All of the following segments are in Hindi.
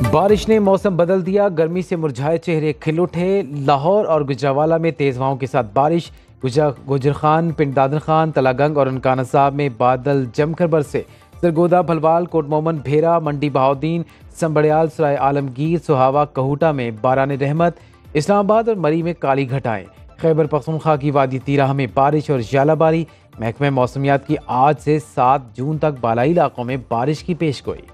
बारिश ने मौसम बदल दिया। गर्मी से मुरझाए चेहरे खिल उठे। लाहौर और गुजरावाला में तेज हवाओं के साथ बारिश। गुजर खान, पिंड दादन खान, तलागंग और ननकाना साहब में बादल जमकर बरसे। सरगोदा, भलवाल, कोट मोमन, भेरा, मंडी बहाउद्दीन, संबड़ियाल, सराय आलमगीर, सुहावा, कहूटा में बारान रहमत। इस्लामाबाद और मरी में काली घटाएं। खैबर पख्तूनख्वा की वादी तीराह में बारिश और जालाबारी। महकमे मौसमियात की आज से 7 जून तक बालाई इलाकों में बारिश की पेशगोई।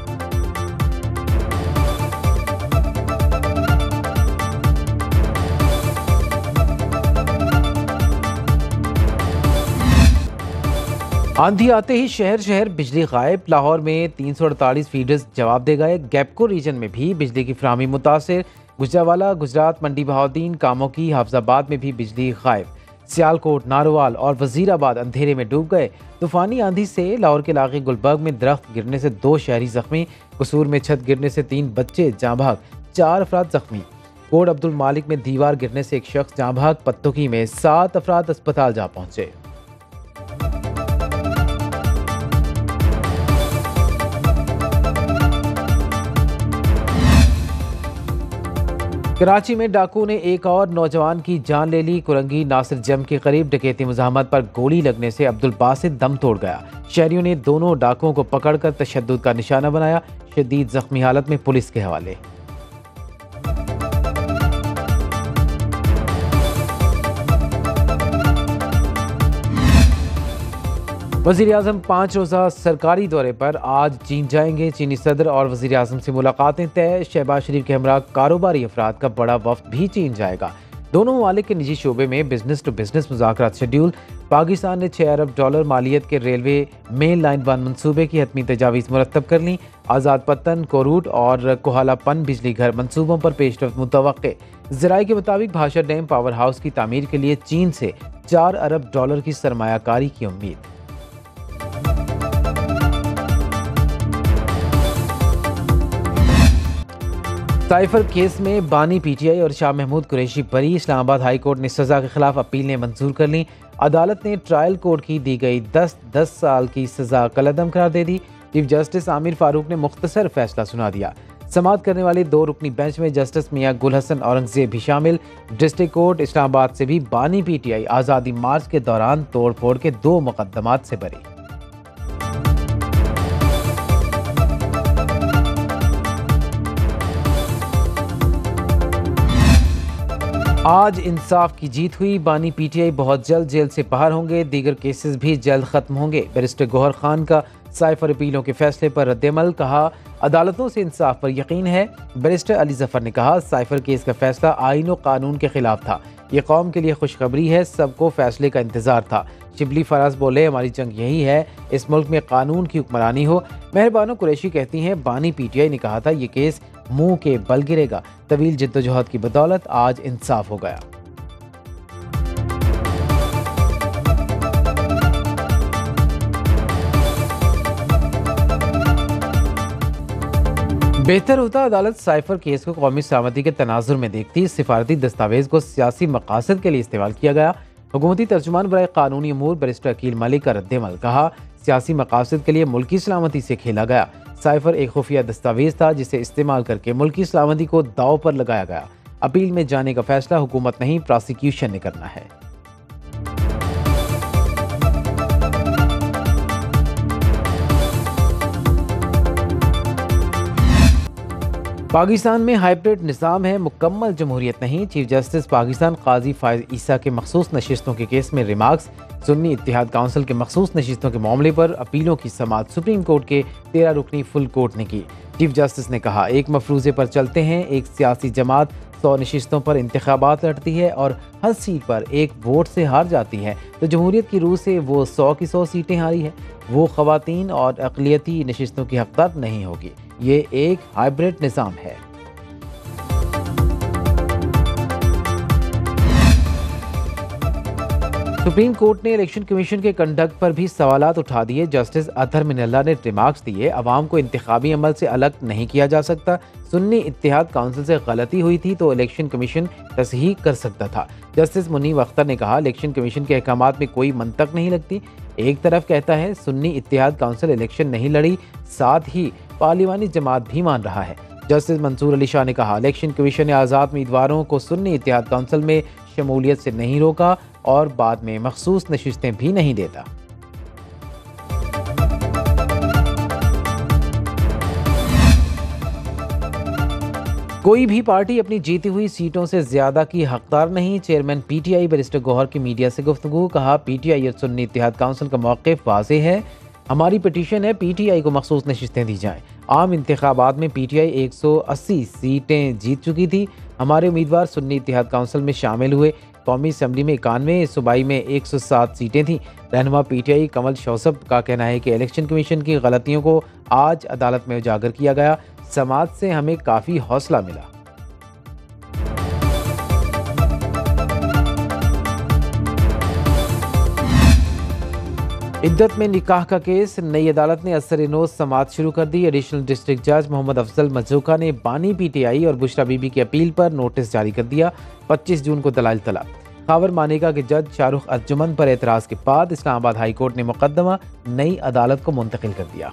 आंधी आते ही शहर शहर बिजली गायब। लाहौर में 348 फीडर्स जवाब दे गए। गैपको रीजन में भी बिजली की फराहमी मुतासिर। गुजरावाला, गुजरात, मंडी बहाउद्दीन, कामोकी, हाफजाबाद में भी बिजली गायब। सियालकोट, नारोवाल और वजीराबाद अंधेरे में डूब गए। तूफानी आंधी से लाहौर के इलाके गुलबर्ग में दरख्त गिरने से 2 शहरी जख्मी। कसूर में छत गिरने से 3 बच्चे जाँ भाग, 4 अफराद जख्मी। कोट अब्दुल मालिक में दीवार गिरने से 1 शख्स जाँ भाग। पत्तोकी में 7 अफराद अस्पताल जा पहुंचे। कराची में डाकू ने एक और नौजवान की जान ले ली। कुरंगी नासिर जम के करीब डकैती मुज़ाहमत पर गोली लगने से अब्दुल बासित दम तोड़ गया। शहरियों ने दोनों डाकुओं को पकड़कर तशद्दुद का निशाना बनाया। शदीद जख्मी हालत में पुलिस के हवाले। वज़ीर-ए-आज़म 5 रोज़ा सरकारी दौरे पर आज चीन जाएंगे। चीनी सदर और वज़ीर-ए-आज़म से मुलाकातें तय। शहबाज शरीफ के हमरा कारोबारी अफराद का बड़ा वफ्द भी चीन जाएगा। दोनों ममालिक के निजी शोबे में बिजनेस टू बिजनेस मुज़ाकरात शेड्यूल। पाकिस्तान ने $6 अरब मालियत के रेलवे मेन लाइन 1 मनसूबे की हतमी तजावीज़ मुरतब कर ली। आज़ाद पत्तन, कोरूट और कोहालापन बिजली घर मनसूबों पर पेशरफ्त मुतवक्के। ज़राए के मुताबिक भाषा डैम पावर हाउस की तामीर के लिए चीन से $4 अरब की सरमायाकारी की उम्मीद। साइफर केस में बानी पीटीआई और शाह महमूद कुरैशी बरी। इस्लामाबाद हाई कोर्ट ने सजा के खिलाफ अपील ने मंजूर कर ली। अदालत ने ट्रायल कोर्ट की दी गई 10 साल की सजा कलअदम करार दे दी। चीफ जस्टिस आमिर फारूक ने मुख्तसर फैसला सुना दिया। समाअत करने वाले 2 रुकनी बेंच में जस्टिस मियां गुल हसन औरंगजेब भी शामिल। डिस्ट्रिक्ट कोर्ट इस्लामाबाद से भी बानी पीटीआई आज़ादी मार्च के दौरान तोड़ फोड़ के 2 मुकदमात से बरी। आज इंसाफ की जीत हुई। बानी पीटीआई बहुत जल्द जेल से बाहर होंगे। दीगर केसेस भी जल्द खत्म होंगे। बैरिस्टर गौहर खान का साइफर अपीलों के फैसले पर रद्दअमल। कहा, अदालतों से इंसाफ पर यकीन है। बैरिस्टर अली जफर ने कहा, साइफर केस का फैसला आईन और कानून के खिलाफ था। ये कौम के लिए खुशखबरी है। सबको फैसले का इंतजार था। शिबली फराज बोले, हमारी जंग यही है, इस मुल्क में कानून की हुक्मरानी हो। मेहरबानो कुरैशी कहती हैं, बानी पीटीआई ने कहा था ये केस मुंह के बल गिरेगा। तवील जिद्दोजहद की बदौलत आज इंसाफ हो गया। बेहतर होता अदालत साइफर केस को कौमी सलामती के तनाजुर में देखती। सिफारती दस्तावेज को सियासी मकासद के लिए इस्तेमाल किया गया। हुकूमती तर्जुमान बराए कानूनी अमूर बैरिस्टर अकील मलिक का रद्दअमल। कहा, सियासी मकासद के लिए मुल्की सलामती से खेला गया। साइफर एक खुफिया दस्तावेज था जिसे इस्तेमाल करके मुल्की सलामती को दाव पर लगाया गया। अपील में जाने का फैसला हुकूमत नहीं, प्रोसिक्यूशन ने करना है। पाकिस्तान में हाइब्रिड निज़ाम है, मुकम्मल जमहूरियत नहीं। चीफ जस्टिस पाकिस्तान काजी फायज ईसा के मखसूस नशिस्तों के केस में रिमार्क्स। सुन्नी इत्तेहाद काउंसिल के मखसूस नशिस्तों के मामले पर अपीलों की समाअत सुप्रीम कोर्ट के 13 रुकनी फुल कोर्ट ने की। चीफ जस्टिस ने कहा, एक मफरूज़े पर चलते हैं। एक सियासी जमात 100 नशिस्तों पर इंतखाबात लड़ती है और हर सीट पर 1 वोट से हार जाती है, तो जमहूरियत की रूह से वो 100 की 100 सीटें हारी है। वो ख़वातीन और अक़लियती नशिस्तों की हक़दार नहीं होगी। ये एक हाइब्रिड निज़ाम है। सुप्रीम कोर्ट ने इलेक्शन कमीशन के कंडक्ट पर भी सवालात उठा दिए। जस्टिस अतहर मिनल्ला ने रिमार्क्स दिए, अवाम को इंतखाबी अमल से अलग नहीं किया जा सकता। सुन्नी इत्तेहाद काउंसिल से गलती हुई थी तो इलेक्शन कमीशन तस्हीह कर सकता था। जस्टिस मुनीब अख्तर ने कहा, इलेक्शन कमीशन के अहकामात में कोई मंतक नहीं लगती। एक तरफ कहता है सुन्नी इत्तेहाद काउंसिल इलेक्शन नहीं लड़ी, साथ ही पार्लिमानी जमात भी मान रहा है। जस्टिस मंसूर अली शाह ने कहा, इलेक्शन कमीशन ने आज़ाद उम्मीदवारों को सुन्नी इत्तेहाद काउंसिल में शमूलियत से नहीं रोका और बाद में मखसूस नशिस्तें भी नहीं देता। कोई भी पार्टी अपनी जीती हुई सीटों से ज्यादा की हकदार नहीं। चेयरमैन पीटीआई बैरिस्टर गौहर की मीडिया से गुफ्तगू। कहा, पीटीआई और सुन्नी इत्तेहाद काउंसिल का मौक़िफ़ वाज़ेह है। हमारी पिटीशन है पीटीआई को मखसूस नशिस्तें दी जाएं। आम इंतखाबात में पीटीआई 180 सीटें जीत चुकी थी। हमारे उम्मीदवार सुन्नी इत्तेहाद काउंसिल में शामिल हुए। कौमी असम्बली में 91, सूबाई में 107 सीटें थीं। रहनुमा पीटीआई कमल शौसब का कहना है कि इलेक्शन कमीशन की गलतियों को आज अदालत में उजागर किया गया। समाज से हमें काफ़ी हौसला मिला। इद्दत में निकाह का केस। नई अदालत ने असर-ए-नौ समाअत शुरू कर दी। एडिशनल डिस्ट्रिक्ट जज मोहम्मद अफजल मजूका ने बानी पीटीआई और बुशरा बीबी की अपील पर नोटिस जारी कर दिया। 25 जून को दलाइल तलब। खावर मानेका के जज शाहरुख अर्जुमन पर एतराज़ के बाद इस्लामाबाद हाई कोर्ट ने मुकदमा नई अदालत को मुंतकिल कर दिया।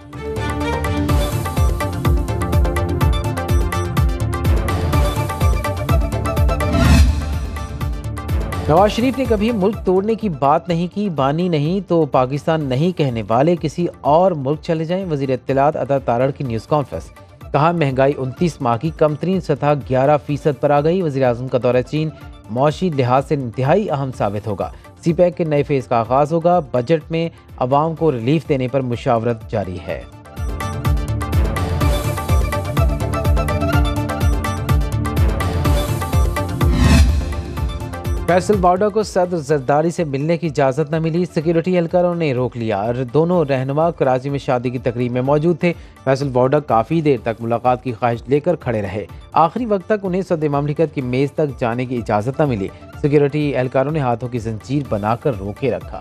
नवाज शरीफ ने कभी मुल्क तोड़ने की बात नहीं की। बानी नहीं तो पाकिस्तान नहीं कहने वाले किसी और मुल्क चले जाएं। वज़ीर इत्तलात अता तारड़ की न्यूज़ कॉन्फ्रेंस। कहा, महंगाई 29 माह की कम तरीन सतह 11% पर आ गई। वज़ीर आज़म का दौरा चीन मौशी लिहाज से इंतहाई अहम साबित होगा। सीपैक के नए फेज़ का आगाज़ होगा। बजट में अवाम को रिलीफ देने पर मुशावरत जारी है। फैसल बाडा को सदर जरदारी से मिलने की इजाज़त न मिली। सिक्योरिटी एहलकारों ने रोक लिया और दोनों रहनुमा कराची में शादी की तकरीब में मौजूद थे। फैसल बाडा काफ़ी देर तक मुलाकात की ख्वाहिश लेकर खड़े रहे। आखिरी वक्त तक उन्हें सदर ममलिकत की मेज़ तक जाने की इजाज़त न मिली। सिक्योरिटी एहलकारों ने हाथों की जंजीर बनाकर रोके रखा।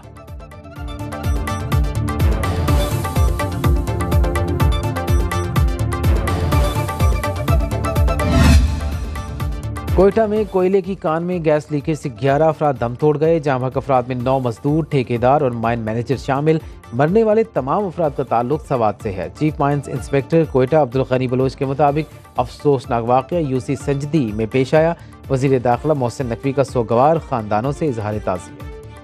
कोयटा में कोयले की कान में गैस लीकेज से 11 अफराद दम तोड़ गए। जामहक अफराद में 9 मजदूर, ठेकेदार और माइन मैनेजर शामिल। मरने वाले तमाम अफराद का ताल्लुक सवात से है। Chief mines inspector Quetta Abdul Ghani Baloch के मुताबिक अफसोसनाक वाक़या यूसी संजदी में पेश आया। वज़ीर दाखिला मोहसिन नकवी का सोगवार खानदानों से इजहार ताज़ियत।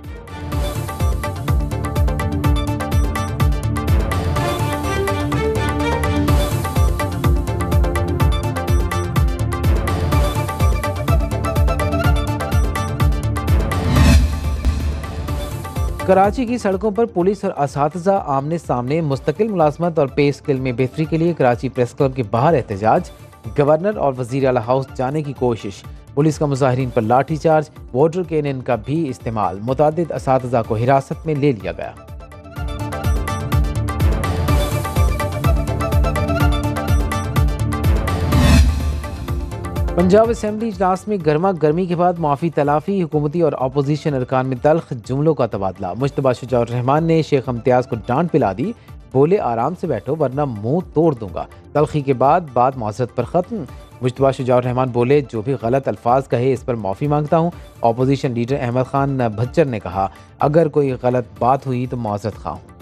कराची की सड़कों पर पुलिस और असातिज़ा आमने सामने। मुस्तकिल मुलाजमत और पे स्केल में बेहतरी के लिए कराची प्रेस क्लब के बाहर एहतजाज। गवर्नर और वज़ीर आला हाउस जाने की कोशिश। पुलिस का मुजाहिरीन पर लाठी चार्ज। वाटर कैनन का भी इस्तेमाल। मुतादिद असातिज़ा को हिरासत में ले लिया गया। पंजाब असेंबली इजलास में गर्मा गर्मी के बाद माफी तलाफी। हुकूमती और अपोजिशन अरकान में तल्ख जुमलों का तबादला। मुश्तबा शुजाउर रहमान ने शेख इम्तियाज को डांट पिला दी। बोले, आराम से बैठो वरना मुंह तोड़ दूंगा। तलखी के बाद बात माजरत पर खत्म। मुश्तबा शुजाउर रहमान बोले, जो भी गलत अल्फाज कहे इस पर माफ़ी मांगता हूँ। अपोजिशन लीडर अहमद खान भच्चर ने कहा, अगर कोई गलत बात हुई तो माजरत खा हूँ।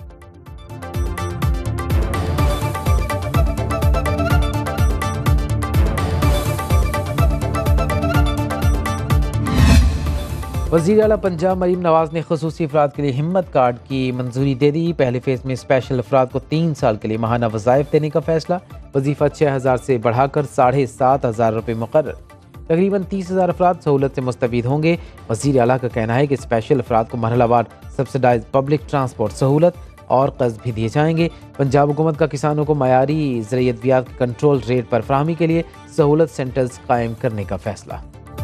वज़ीर आला पंजाब मरीम नवाज ने खुसूसी अफराद के लिए हिम्मत कार्ड की मंजूरी दे दी। पहले फेज़ में स्पेशल अफराद को 3 साल के लिए माहाना वज़ाइफ देने का फैसला। वजीफ़ा 6000 से बढ़ाकर 7500 रुपये मुकर्रर। तकरीबन 30,000 अफराद सहूलत से मुस्तफ़ीद होंगे। वज़ीर आला का कहना है कि स्पेशल अफराद को मरहलावार सब्सिडाइज पब्लिक ट्रांसपोर्ट सहूलत और कर्ज भी दिए जाएंगे। पंजाब हुकूमत का किसानों को मयारी ज़रियत कंट्रोल रेट पर फराहमी के लिए सहूलत सेंटर्स कायम करने का फैसला।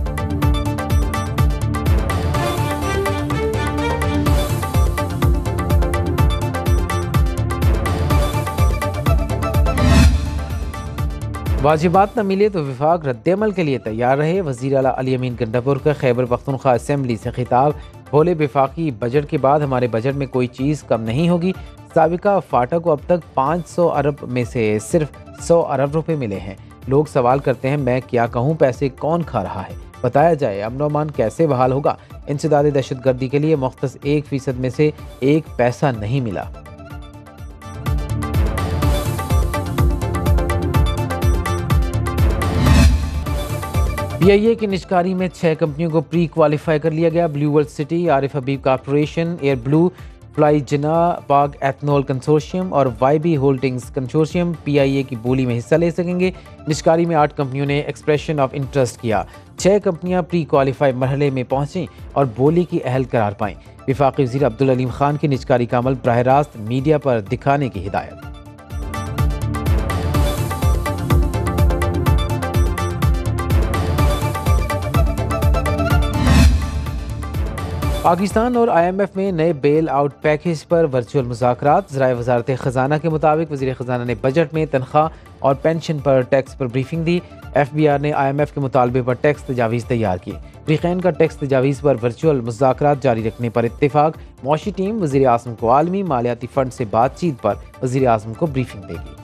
वाजिबात न मिले तो विफाक रद्दअमल के लिए तैयार रहे। वज़ीर आला अली अमीन गंडापुर का खैबर पख्तूनख्वा असेंबली से खिताब। बोले, विफाकी बजट के बाद हमारे बजट में कोई चीज़ कम नहीं होगी। साबिका फाटा को अब तक 500 अरब में से सिर्फ 100 अरब रुपए मिले हैं। लोग सवाल करते हैं, मैं क्या कहूँ, पैसे कौन खा रहा है? बताया जाए, अमन व अमान कैसे बहाल होगा? इंसदाद दहशतगर्दी के लिए मुख्तस 1% में से 1 पैसा नहीं मिला। PIA की निजकारी में 6 कंपनियों को प्री क्वालिफाई कर लिया गया। Blue world city, Arif Habib corporation, air blue, fly Jinnah, Pak ethanol consortium और YB होल्डिंग्स कंसोर्शियम PIA की बोली में हिस्सा ले सकेंगे। निजकारी में 8 कंपनियों ने एक्सप्रेशन ऑफ इंटरेस्ट किया। 6 कंपनियां प्री क्वालिफाई मरहले में पहुंची और बोली की अहल करार पाईं। वफाकी वज़ीर अब्दुल अलीम खान की निजकारी का अमल बराह रास्त मीडिया पर दिखाने की हिदायत। पाकिस्तान और IMF में नए बेल आउट पैकेज पर वर्चुअल मुज़ाकरात। ज़राए वज़ारत ख़जाना के मुताबिक वज़ीर ख़जाना ने बजट में तनख्वाह और पेंशन पर टैक्स पर ब्रीफिंग दी। FBR ने IMF के मुतालबे पर टैक्स तजावीज़ तैयार की। फ्रीक़ैन का टैक्स तजावीज़ पर वर्चुअल मुज़ाकरात जारी रखने पर इत्तेफाक। मौशी टीम वज़ीर आज़म को आलमी मालियाती फ़ंड से बातचीत पर वज़ीर आज़म को ब्रीफिंग देगी।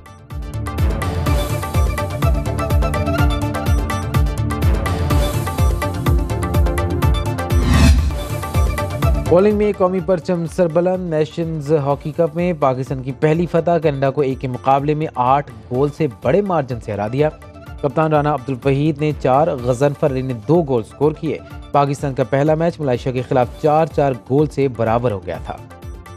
बॉलिंग में कौमी परचम सरबलंद। नेशंस हॉकी कप में पाकिस्तान की पहली फतह। कनाडा को 1 के मुकाबले में 8 गोल से बड़े मार्जिन से हरा दिया। कप्तान राना अब्दुल वहीद ने 4, गजनफर अली ने 2 गोल स्कोर किए। पाकिस्तान का पहला मैच मलेशिया के खिलाफ 4-4 गोल से बराबर हो गया था।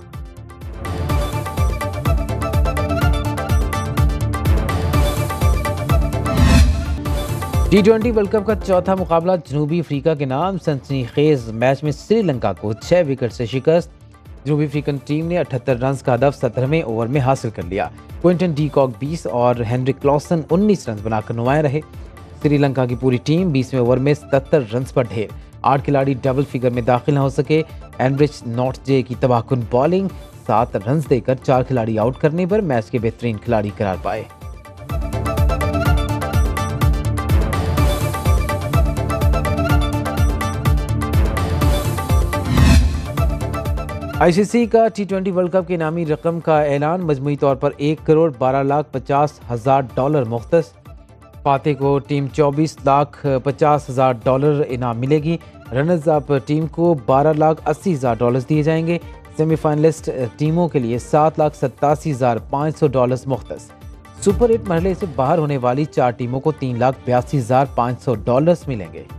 T20 वर्ल्ड कप का चौथा मुकाबला जनूबी अफ्रीका के नाम। सनसनीखेज मैच में श्रीलंका को 6 विकेट से शिकस्त। जनूबी अफ्रीकन टीम ने 78 रन का हदफ 17वें ओवर में हासिल कर लिया। क्विंटन डी कॉक 20 और हेनरिक क्लॉसन 19 रन बनाकर नुमाया रहे। श्रीलंका की पूरी टीम 20वें ओवर में 77 रन पर ढेर। 8 खिलाड़ी डबल फिगर में दाखिल न हो सके। एनरिच नॉटजे की तबाहकुन बॉलिंग 7 रन देकर 4 खिलाड़ी आउट करने पर मैच के बेहतरीन खिलाड़ी करार पाए। ICC का T20 वर्ल्ड कप के इनामी रकम का ऐलान। मजमूई तौर पर $1,12,50,000 मुख्तस। फातेह को टीम $24,50,000 इनाम मिलेगी। रनर्स अप टीम को $12,80,000 दिए जाएंगे। सेमीफाइनलिस्ट टीमों के लिए $7,87,500 मुख्तस। सुपर 8 मरहले से बाहर होने वाली 4 टीमों को $3,82,500 मिलेंगे।